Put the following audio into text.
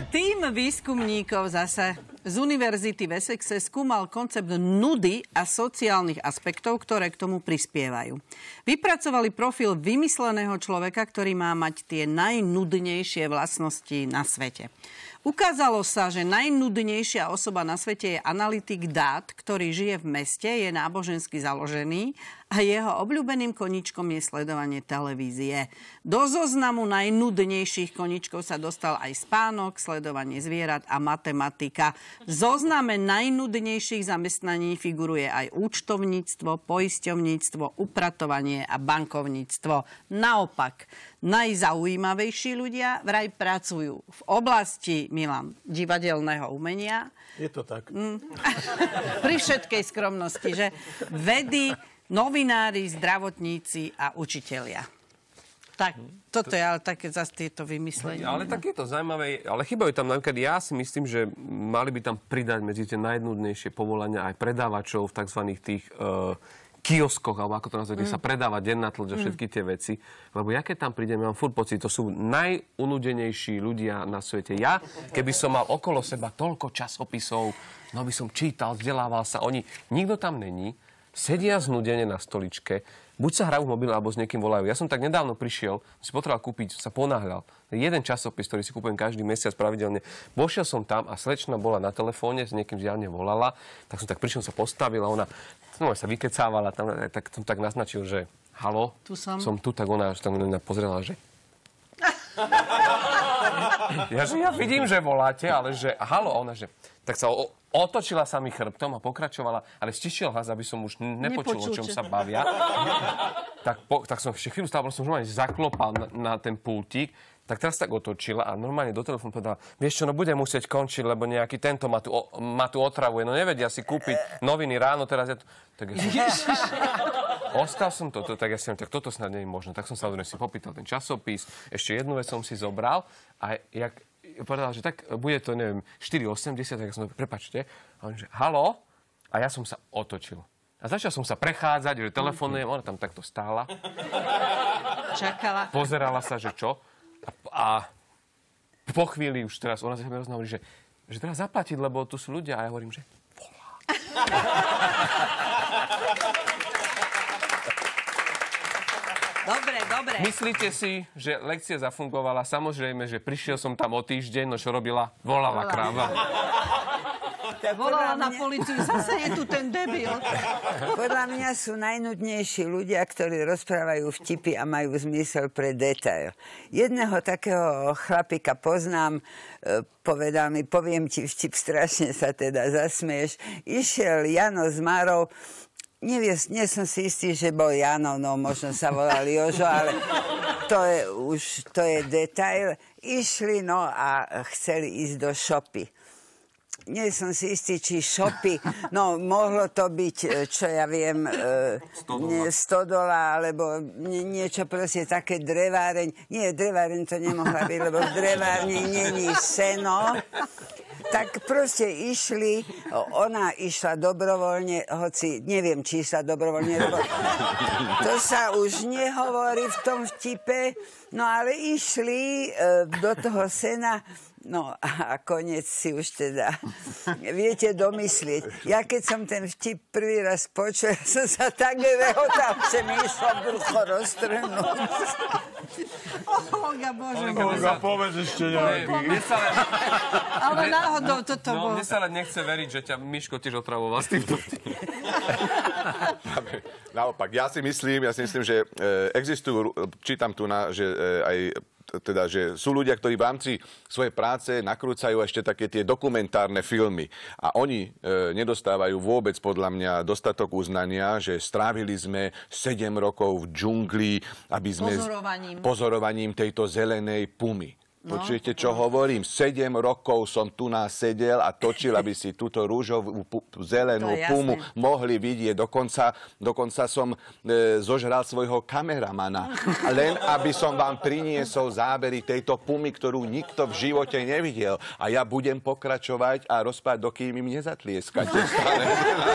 Tým výskumníkov zasa z Univerzity v Essexe skúmal koncept nudy a sociálnych aspektov, ktoré k tomu prispievajú. Vypracovali profil vymysleného človeka, ktorý má mať tie najnudnejšie vlastnosti na svete. Ukázalo sa, že najnudnejšia osoba na svete je analytik dát, ktorý žije v meste, je nábožensky založený a jeho obľúbeným koníčkom je sledovanie televízie. Do zoznamu najnudnejších koníčkov sa dostal aj spánok, sledovanie zvierat a matematika. V zozname najnudnejších zamestnaní figuruje aj účtovníctvo, poisťovníctvo, upratovanie a bankovníctvo. Naopak, najzaujímavejší ľudia vraj pracujú v oblasti, Milan, divadelného umenia. Je to tak. Pri všetkej skromnosti, že vedy, novinári, zdravotníci a učitelia. Tak, toto je ale také zase tieto vymyslenia. Ale tak je to zaujímavé. Ale chýbajú tam napríklad, ja si myslím, že mali by tam pridať medzi tie najnudnejšie povolania aj predávačov v tzv. Tých kioskoch, alebo ako to nazvať, kde sa predáva denná tlač a všetky tie veci. Lebo ja keď tam prídem, mám furt pocit, to sú najunudenejší ľudia na svete. Ja, keby som mal okolo seba toľko časopisov, no by som čítal, vzdelával sa. Nikto tam není, sedia znudene na stoličke, buď sa hrajú v mobile, alebo s niekým volajú. Ja som tak nedávno prišiel, si potreboval kúpiť, sa ponáhľal. Jeden časopis, ktorý si kúpujem každý mesiac pravidelne. Vošiel som tam a slečna bola na telefóne, s niekým zjavne volala, tak som tak prišiel, sa postavila, ona sa vykecávala, tak som tak naznačil, že halo, som tu, tak ona tam pozrela, že ja vidím, že voláte, ale že halo, ona, že tak sa otočila sa mi chrbtom a pokračovala, ale stišil hlas, aby som už nepočul, o čom sa bavia. Tak som ešte chvíľu stál, som normálne zaklopal na ten pultík, tak teraz tak otočila a normálne do telefónu povedala, vieš čo, no budem musieť končiť, lebo nejaký tento ma tu otravuje, no nevedia si kúpiť noviny ráno, teraz ja to... Tak ja som... Ostal som tak ja si tak toto snad nie je možné. Tak som sa si popýtal ten časopis, ešte jednu vec som si zobral a jak povedal, že tak bude to, neviem, 4,80, tak som prepáčte. A on že, halo? A ja som sa otočil. A začal som sa prechádzať, že telefonujem, ona tam takto stála. Čakala. Pozerala sa, že čo? A po chvíli už teraz ona sa mi rozhovorí, že teraz zaplatiť, lebo tu sú ľudia. A ja hovorím, že volá. Dobre. Myslíte si, že lekcia zafungovala? Samozrejme, že prišiel som tam o týždeň, no čo robila? Volala kráva. Volala na políciu, zase je tu ten debil. Podľa mňa sú najnudnejší ľudia, ktorí rozprávajú vtipy a majú zmysel pre detail. Jedného takého chlapika poznám, povedal mi, poviem ti vtip, strašne sa teda zasmieš. Išiel Jano s Márou, nie som si istý, že bol Jano, no možno sa volal Jožo, ale to je detail. Išli, no a chceli ísť do šopy. Nie som si istý, či šopy, no mohlo to byť, čo ja viem, stodola, alebo niečo proste také dreváreň. Nie, dreváreň to nemohla byť, lebo v drevárni není seno. Tak proste išli, ona išla dobrovoľne, hoci neviem, či išla dobrovoľne, lebo to sa už nehovorí v tom vtipe, no ale išli do toho sena. No a koniec si už teda viete domyslieť. Ja keď som ten vtip prvý raz počul, som sa tak rehotal, že mi išlo brucho roztrhnúť. Olga, Bože. Olga, povedz ešte nejaký. Ale náhodou toto bolo. Mne sa len nechce veriť, že ťa Miško tiež otravoval s týmto vtipom. Naopak, ja si myslím, že existujú, čítam tu, že aj teda, že sú ľudia, ktorí v rámci svojej práce nakrúcajú ešte také tie dokumentárne filmy. A oni nedostávajú vôbec, podľa mňa, dostatok uznania, že strávili sme 7 rokov v džungli, aby sme pozorovaním tejto zelenej pumy. Počujete, čo hovorím? 7 rokov som tu sedel a točil, aby si túto rúžovú zelenú pumu mohli vidieť. Dokonca som zožral svojho kameramana. Len aby som vám priniesol zábery tejto pumy, ktorú nikto v živote nevidel. A ja budem pokračovať a rozprávať, dokým im nezatlieskate.